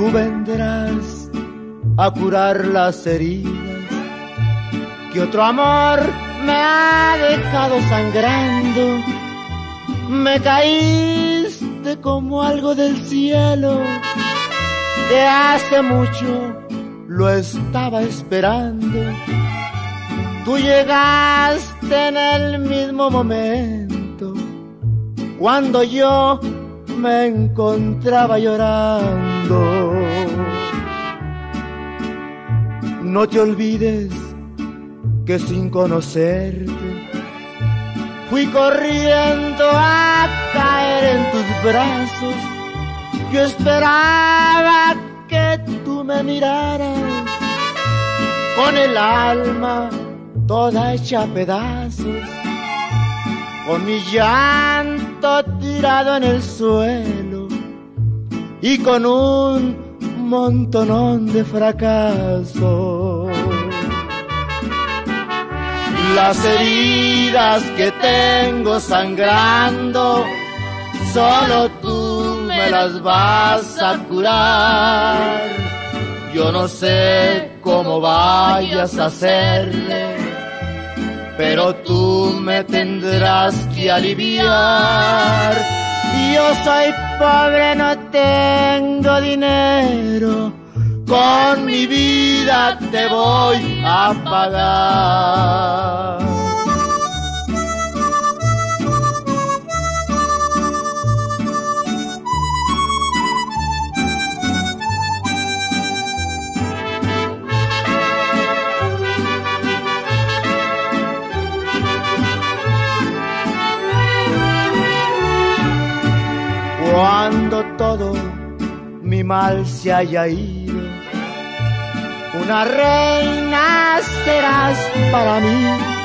tú vendrás a curar las heridas que otro amor me ha dejado sangrando. Me caíste como algo del cielo que hace mucho lo estaba esperando. Tú llegaste en el mismo momento cuando yo me encontraba llorando. No te olvides que sin conocerte fui corriendo a caer en tus brazos. Yo esperaba que tú me miraras con el alma toda hecha a pedazos, con mi llanto tirado en el suelo y con un montonón de fracasos. Las heridas que tengo sangrando, solo tú me las vas a curar. Yo no sé cómo vayas a hacerle, pero tú me tendrás que aliviar. Yo soy pobre, no tengo dinero, con mi vida te voy a pagar. Cuando todo mi mal se haya ido, una reina serás para mí.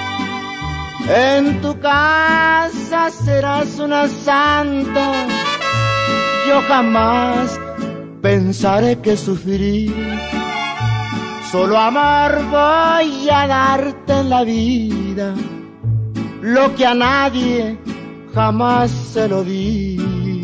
En tu casa serás una santa. Yo jamás pensaré que sufrí. Solo amor voy a darte en la vida, lo que a nadie jamás se lo di.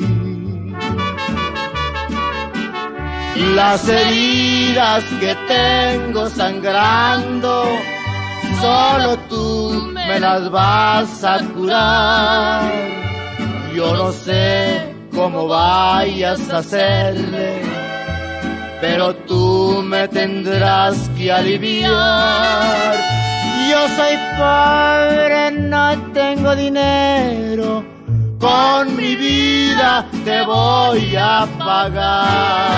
Las heridas que tengo sangrando, solo tú me las vas a curar. Yo no sé cómo vayas a hacerle, pero tú me tendrás que aliviar. Yo soy pobre, no tengo dinero, con mi vida te voy a pagar.